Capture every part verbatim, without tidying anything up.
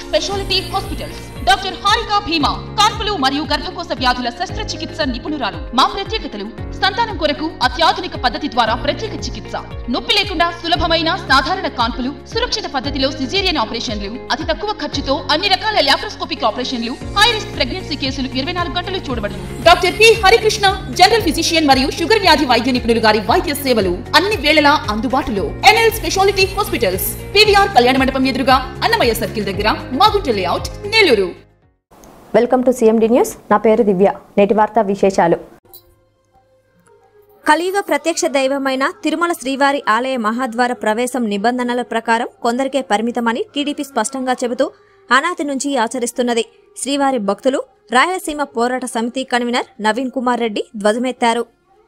Speciality hospitals doctor Harika Bhima కాన్పులు మరియు గర్భకోశ వ్యాధుల శస్త్రచికిత్స నిపుణురాలు. మా ప్రత్యేకతలు సంతానం కొరకు అత్యాధునిక పద్ధతి ద్వారా ప్రత్యేక చికిత్స, నొప్పి లేకుండా సులభమైన సాధారణ కాన్పులు, సురక్షిత పద్ధతిలో సిజేరియన్ ఆపరేషన్లు, అతి తక్కువ ఖర్చుతో అన్ని రకాల లాప్రోస్కోపిక్ ఆపరేషన్లు, హై రిస్క్ ప్రెగ్నెన్సీ కేసులు ఇరవై నాలుగు గంటలు చూడబడును. Doctor P Harikrishna general physician మరియు షుగర్ వ్యాధి వైద్య నిపుణులు గారి వైద్య సేవలు అన్ని వేళలా అందుబాటులో. ఎన్ఎల్ స్పెషాలిటీ హాస్పిటల్స్, పీవీఆర్ కళ్యాణ మండపం ఎదురుగా, అన్నమయ్య సర్కిల్ దగ్గర, Magunta layout, Nellore. Welcome to CMD news. నా పేరు దివ్య. నేటి వార్తా విశేషాలు. కలియుగ ప్రత్యక్ష దైవమైన తిరుమల శ్రీవారి ఆలయ మహాద్వార ప్రవేశం నిబంధనల ప్రకారం కొందరికే పరిమితమని టీడీపీ స్పష్టంగా చెబుతూ అనాది నుంచి ఆచరిస్తున్నది. శ్రీవారి భక్తులు రాయలసీమ పోరాట సమితి కన్వీనర్ నవీన్ కుమార్ రెడ్డి ధ్వజమెత్తారు.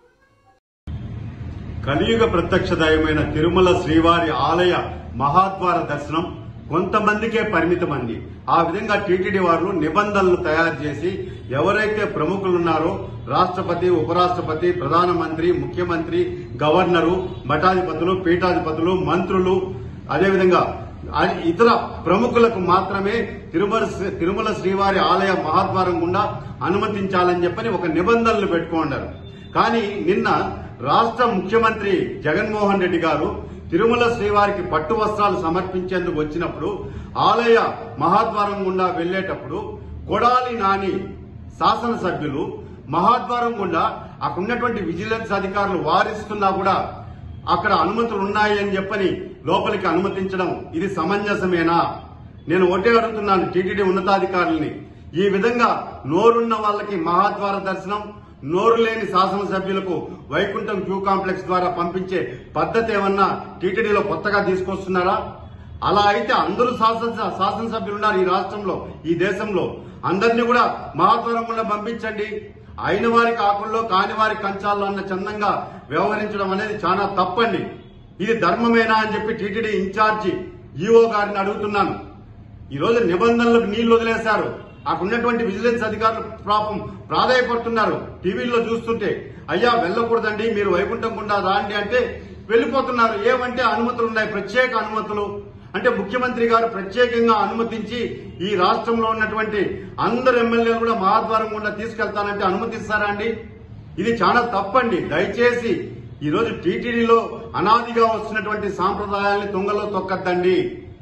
కలియుగ ప్రత్యక్ష దైవమైన తిరుమల శ్రీవారి ఆలయ మహాద్వార దర్శనం కొంతమందికే పరిమితమంది. ఆ విధంగా టీటీడీ వారు నిబంధనలు తయారు చేసి ఎవరైతే ప్రముఖులున్నారో రాష్ట్రపతి, ఉపరాష్ట్రపతి, ప్రధానమంత్రి, ముఖ్యమంత్రి, గవర్నరు, మఠాధిపతులు, పీఠాధిపతులు, మంత్రులు, అదేవిధంగా ఇతర ప్రముఖులకు మాత్రమే తిరుమల తిరుమల శ్రీవారి ఆలయ మహాద్వారం గుండా అనుమతించాలని చెప్పని ఒక నిబంధనలు పెట్టుకున్నారు. కానీ నిన్న రాష్ట్ర ముఖ్యమంత్రి జగన్మోహన్ రెడ్డి గారు తిరుమల శ్రీవారికి పట్టు వస్త్రాలు సమర్పించేందుకు వచ్చినప్పుడు ఆలయ మహాద్వారం గుండా వెళ్లేటప్పుడు కొడాలి నాని శాసనసభ్యులు మహాద్వారం గుండా అక్కడ ఉన్నటువంటి విజిలెన్స్ అధికారులు వారిస్తున్నా కూడా అక్కడ అనుమతులు ఉన్నాయి అని చెప్పని లోపలికి అనుమతించడం ఇది సమంజసమేనా? నేను ఒకటే అడుగుతున్నాను టీటీడీ ఉన్నతాధికారుల్ని. ఈ విధంగా నోరున్న వాళ్ళకి మహాద్వార దర్శనం, నోరు లేని శాసనసభ్యులకు వైకుంఠం క్యూ కాంప్లెక్స్ ద్వారా పంపించే పద్ధతి ఏమన్నా టీటీడీలో కొత్తగా తీసుకొస్తున్నారా? అలా అయితే అందరూ శాసన శాసనసభ్యులు ఉన్నారు ఈ రాష్ట్రంలో, ఈ దేశంలో. అందరినీ కూడా మహాద్వారం గుండా పంపించండి. అయిన వారికి ఆకుల్లో, కాని వారి కంచాల్లో అన్న చందంగా వ్యవహరించడం అనేది చాలా తప్పండి. ఇది ధర్మమేనా అని చెప్పి టీటీడీ ఇన్ఛార్జి ఈఓ గారిని అడుగుతున్నాను. ఈ రోజు నిబంధనలకు నీళ్లు వదిలేశారు. అక్కడ ఉన్నటువంటి విజిలెన్స్ అధికారులు పాపం ప్రాధాయపడుతున్నారు. టీవీల్లో చూస్తుంటే అయ్యా వెళ్లకూడదండి, మీరు వైకుంఠం గుండా రాండి అంటే వెళ్లిపోతున్నారు. ఏమంటే అనుమతులు ఉన్నాయి, ప్రత్యేక అనుమతులు. అంటే ముఖ్యమంత్రి గారు ప్రత్యేకంగా అనుమతించి ఈ రాష్ట్రంలో ఉన్నటువంటి అందరు ఎమ్మెల్యేలు కూడా మహాద్వారం గుండా తీసుకెళ్తానంటే అనుమతిస్తారా అండి? ఇది చాలా తప్పండి. దయచేసి ఈ రోజు టీటీడీలో అనాదిగా వస్తున్నటువంటి సాంప్రదాయాల్ని తుంగలో తొక్కద్దండి.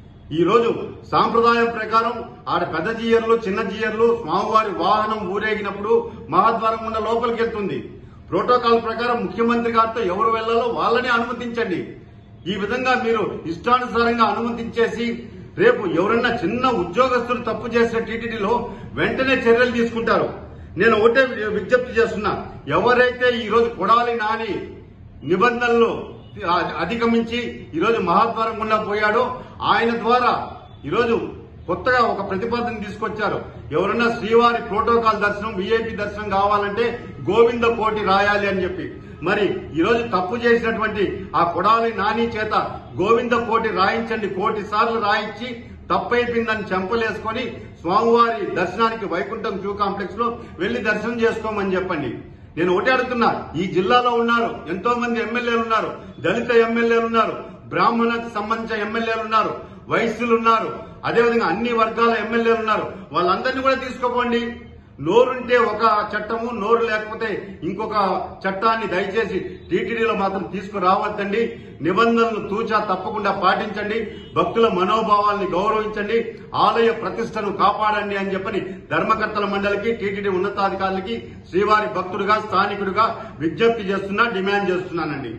ఈ రోజు సాంప్రదాయం ప్రకారం ఆడ పెద్ద జీయర్లు, చిన్న జీయర్లు స్వామివారి వాహనం ఊరేగినప్పుడు మహాద్వారం గుండా లోపలికి వెళ్తుంది. ప్రోటోకాల్ ప్రకారం ముఖ్యమంత్రి గారితో ఎవరు వెళ్లాలో వాళ్ళనే అనుమతించండి. ఈ విధంగా మీరు ఇష్టానుసారంగా అనుమతించేసి రేపు ఎవరన్నా చిన్న ఉద్యోగస్తులు తప్పు చేసే టీటీడీలో వెంటనే చర్యలు తీసుకుంటారు. నేను ఒకటే విజ్ఞప్తి చేస్తున్నా, ఎవరైతే ఈ రోజు కొడాలి నాని నిబంధనలు అధిగమించి ఈరోజు మహాద్వారం గుండా పోయాడో ఆయన ద్వారా ఈరోజు కొత్తగా ఒక ప్రతిపాదన తీసుకొచ్చారు. ఎవరన్నా శ్రీవారి ప్రోటోకాల్ దర్శనం, వీఐపీ దర్శనం కావాలంటే గోవింద కోటి రాయాలి అని చెప్పి. మరి ఈరోజు తప్పు చేసినటువంటి ఆ కొడాలి నాని చేత గోవింద కోటి రాయించండి, కోటి సార్లు రాయించి తప్పైపోయిందని చెంపలేసుకొని స్వామివారి దర్శనానికి వైకుంఠం క్యూ కాంప్లెక్స్ లో వెళ్లి దర్శనం చేసుకోమని చెప్పండి. నేను ఒకటి అడుగుతున్నా, ఈ జిల్లాలో ఉన్నారు ఎంతో మంది ఎమ్మెల్యేలు ఉన్నారు, దళిత ఎమ్మెల్యేలు ఉన్నారు, బ్రాహ్మణకు సంబంధించిన ఎమ్మెల్యేలు ఉన్నారు, వైశ్యులు ఉన్నారు, అదేవిధంగా అన్ని వర్గాల ఎమ్మెల్యేలు ఉన్నారు. వాళ్ళందరినీ కూడా తీసుకోపోండి. నోరుంటే ఒక చట్టము, నోరు లేకపోతే ఇంకొక చట్టాన్ని దయచేసి టీటీడీలో మాత్రం తీసుకురావద్దండి. నిబంధనలు తూచా తప్పకుండా పాటించండి. భక్తుల మనోభావాల్ని గౌరవించండి. ఆలయ ప్రతిష్టను కాపాడండి అని చెప్పని ధర్మకర్తల మండలికి, టీటీడీ ఉన్నతాధికారులకి శ్రీవారి భక్తుడిగా, స్థానికుడిగా విజ్ఞప్తి చేస్తున్నా, డిమాండ్ చేస్తున్నానండి.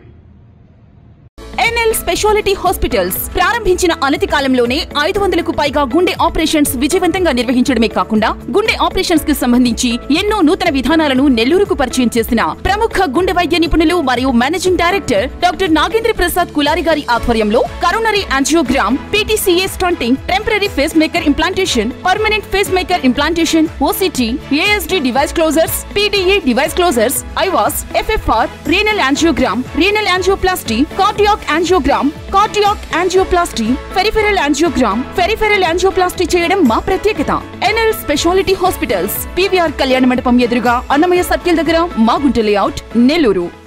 ఎన్ఎల్ స్పెషాలిటీ హాస్పిటల్స్ ప్రారంభించిన అనతి కాలంలోనే ఐదు వందలకు పైగా గుండె ఆపరేషన్స్ విజయవంతంగా నిర్వహించడమే కాకుండా గుండె ఆపరేషన్స్ కి సంబంధించి ఎన్నో నూతన విధానాలను నెల్లూరుకు పరిచయం చేసిన ప్రముఖ గుండె వైద్య నిపుణులు మరియు managing director doctor Nagendra Prasad Kulari గారి ఆధ్వర్యంలో coronary angiogram, PTCA stenting, temporary pacemaker implantation, permanent pacemaker implantation, OCT, ASD device closures, PDA device closures, IVUS, FFR, renal angiogram, renal angioplasty, cardiac angiogram, cardiac angioplasty, peripheral angiogram, peripheral angioplasty చేయడం మా ప్రత్యేకత. NL speciality hospitals, PVR కళ్యాణ మండపం ఎదురుగా, Annamayya circle దగ్గర, Magunta layout, Nellore.